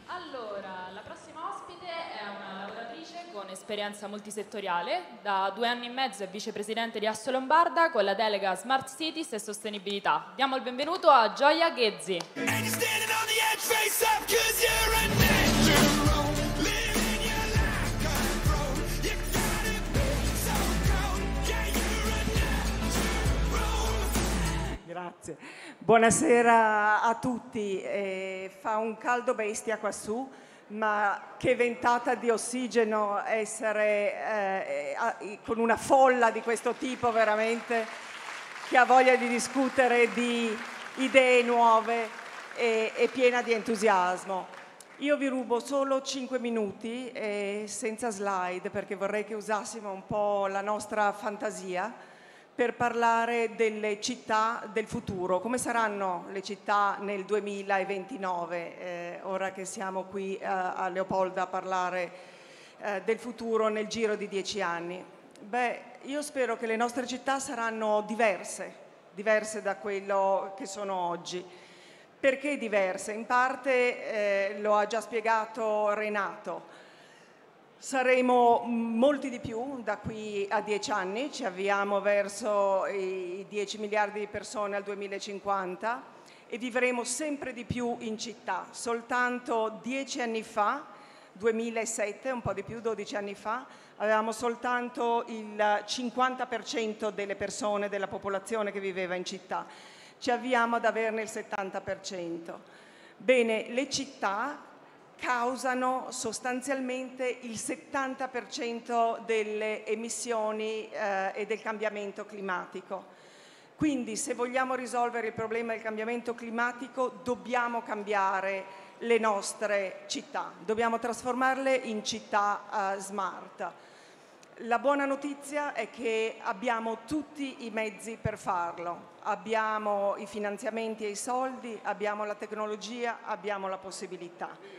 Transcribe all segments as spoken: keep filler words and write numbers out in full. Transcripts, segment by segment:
Allora, la prossima ospite è una lavoratrice con esperienza multisettoriale. Da due anni e mezzo è vicepresidente di Asso Lombarda con la delega Smart Cities e Sostenibilità. Diamo il benvenuto a Gioia Ghezzi. Grazie. Buonasera a tutti. Eh, fa un caldo bestia quassù, ma che ventata di ossigeno essere eh, con una folla di questo tipo veramente che ha voglia di discutere di idee nuove e, e piena di entusiasmo. Io vi rubo solo cinque minuti eh, senza slide perché vorrei che usassimo un po' la nostra fantasia per parlare delle città del futuro. Come saranno le città nel duemilaventinove, eh, ora che siamo qui eh, a Leopolda a parlare eh, del futuro nel giro di dieci anni? Beh, io spero che le nostre città saranno diverse, diverse da quello che sono oggi. Perché diverse? In parte eh, lo ha già spiegato Renato. Saremo molti di più da qui a dieci anni, ci avviamo verso i dieci miliardi di persone al duemilacinquanta e vivremo sempre di più in città. Soltanto dieci anni fa, duemilasette, un po' di più, dodici anni fa, avevamo soltanto il cinquanta per cento delle persone, della popolazione che viveva in città. Ci avviamo ad averne il settanta per cento. Bene, le città causano sostanzialmente il settanta per cento delle emissioni eh, e del cambiamento climatico. Quindi se vogliamo risolvere il problema del cambiamento climatico dobbiamo cambiare le nostre città, dobbiamo trasformarle in città eh, smart. La buona notizia è che abbiamo tutti i mezzi per farlo, abbiamo i finanziamenti e i soldi, abbiamo la tecnologia, abbiamo la possibilità.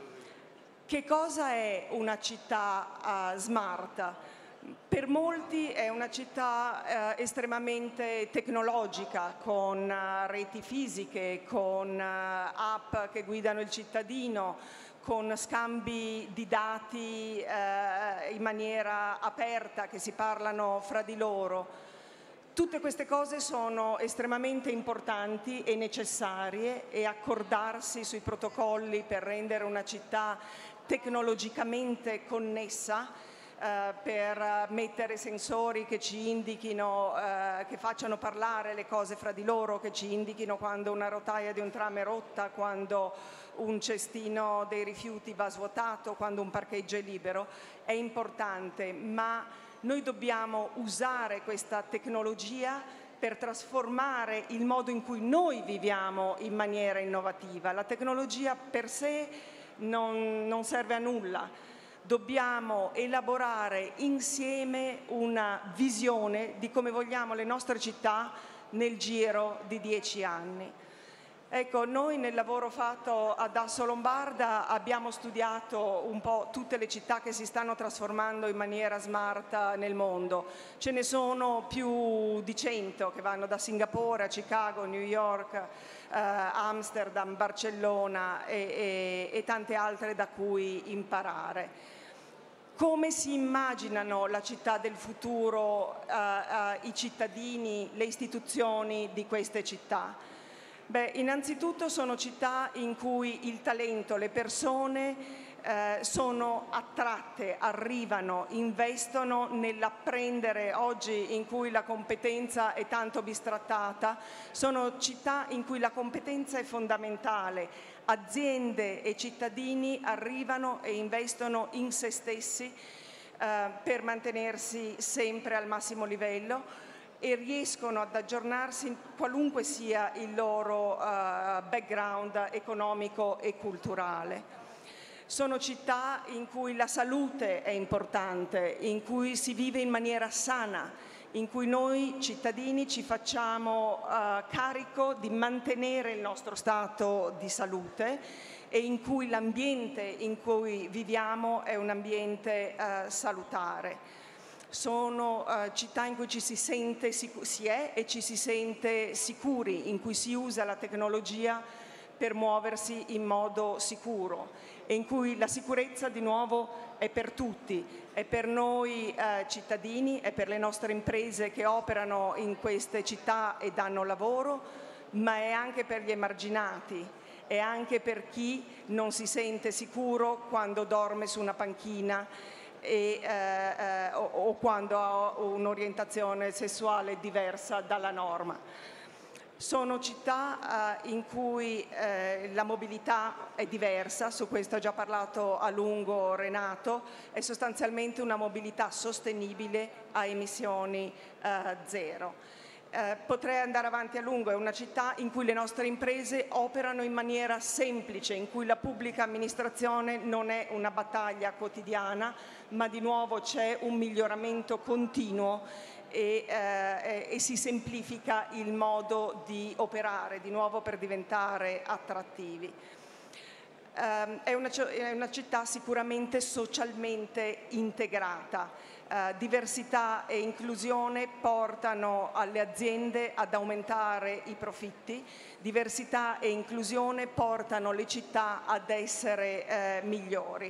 Che cosa è una città uh, smart? Per molti è una città uh, estremamente tecnologica, con uh, reti fisiche, con uh, app che guidano il cittadino, con scambi di dati uh, in maniera aperta che si parlano fra di loro. Tutte queste cose sono estremamente importanti e necessarie e accordarsi sui protocolli per rendere una città tecnologicamente connessa, eh, per mettere sensori che ci indichino, eh, che facciano parlare le cose fra di loro, che ci indichino quando una rotaia di un tram è rotta, quando un cestino dei rifiuti va svuotato, quando un parcheggio è libero, è importante, ma noi dobbiamo usare questa tecnologia per trasformare il modo in cui noi viviamo in maniera innovativa. La tecnologia per sé non, non serve a nulla. Dobbiamo elaborare insieme una visione di come vogliamo le nostre città nel giro di dieci anni. Ecco, noi nel lavoro fatto ad Asso Lombarda abbiamo studiato un po' tutte le città che si stanno trasformando in maniera smart nel mondo. Ce ne sono più di cento che vanno da Singapore a Chicago, New York, eh, Amsterdam, Barcellona e, e, e tante altre da cui imparare. Come si immaginano la città del futuro, eh, eh, i cittadini, le istituzioni di queste città? Beh, innanzitutto sono città in cui il talento, le persone eh, sono attratte, arrivano, investono nell'apprendere. Oggi in cui la competenza è tanto bistrattata, sono città in cui la competenza è fondamentale. Aziende e cittadini arrivano e investono in se stessi eh, per mantenersi sempre al massimo livello e riescono ad aggiornarsi qualunque sia il loro uh, background economico e culturale. Sono città in cui la salute è importante, in cui si vive in maniera sana, in cui noi cittadini ci facciamo uh, carico di mantenere il nostro stato di salute e in cui l'ambiente in cui viviamo è un ambiente uh, salutare. Sono uh, città in cui ci si sente, si, si è e ci si sente sicuri, in cui si usa la tecnologia per muoversi in modo sicuro e in cui la sicurezza di nuovo è per tutti, è per noi eh, cittadini, è per le nostre imprese che operano in queste città e danno lavoro, ma è anche per gli emarginati, è anche per chi non si sente sicuro quando dorme su una panchina e, eh, eh, o, o quando ha un'orientazione sessuale diversa dalla norma. Sono città eh, in cui eh, la mobilità è diversa, su questo ha già parlato a lungo Renato, è sostanzialmente una mobilità sostenibile a emissioni eh, zero. Eh, potrei andare avanti a lungo, è una città in cui le nostre imprese operano in maniera semplice, in cui la pubblica amministrazione non è una battaglia quotidiana, ma di nuovo c'è un miglioramento continuo e, eh, e si semplifica il modo di operare, di nuovo per diventare attrattivi. Um, è, una, è una città sicuramente socialmente integrata. Uh, diversità e inclusione portano alle aziende ad aumentare i profitti, diversità e inclusione portano le città ad essere eh, migliori.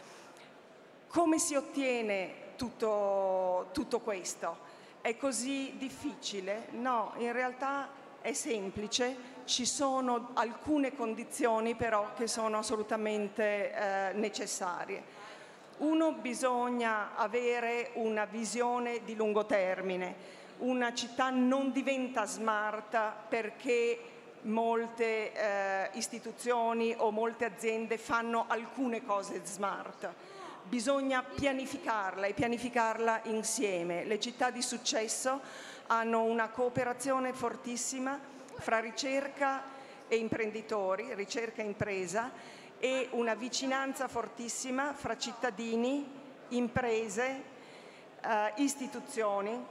Come si ottiene tutto, tutto questo? È così difficile? No, in realtà è semplice. Ci sono alcune condizioni però che sono assolutamente eh, necessarie. Uno, bisogna avere una visione di lungo termine. Una città non diventa smart perché molte eh, istituzioni o molte aziende fanno alcune cose smart. Bisogna pianificarla e pianificarla insieme. Le città di successo hanno una cooperazione fortissima fra ricerca e imprenditori, ricerca e impresa, e una vicinanza fortissima fra cittadini, imprese, eh, istituzioni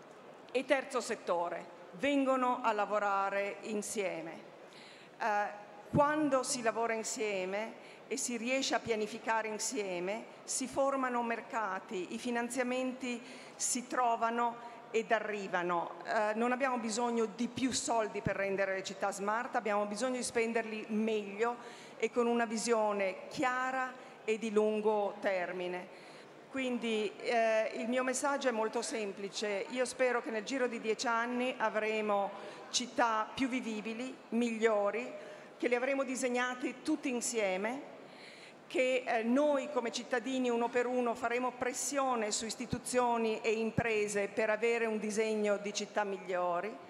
e terzo settore. Vengono a lavorare insieme. Eh, quando si lavora insieme e si riesce a pianificare insieme, si formano mercati, i finanziamenti si trovano ed arrivano. Eh, non abbiamo bisogno di più soldi per rendere le città smart, abbiamo bisogno di spenderli meglio e con una visione chiara e di lungo termine. Quindi eh, il mio messaggio è molto semplice. Io spero che nel giro di dieci anni avremo città più vivibili, migliori, che le avremo disegnate tutti insieme, che eh, noi come cittadini uno per uno faremo pressione su istituzioni e imprese per avere un disegno di città migliori.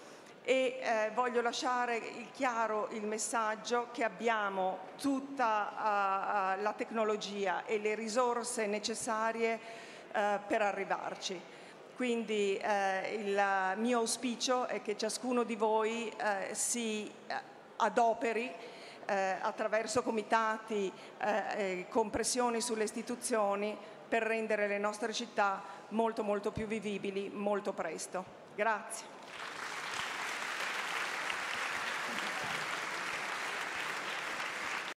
E eh, voglio lasciare il chiaro il messaggio che abbiamo tutta uh, la tecnologia e le risorse necessarie uh, per arrivarci. Quindi eh, il mio auspicio è che ciascuno di voi eh, si adoperi eh, attraverso comitati eh, con pressioni sulle istituzioni per rendere le nostre città molto molto più vivibili molto presto. Grazie.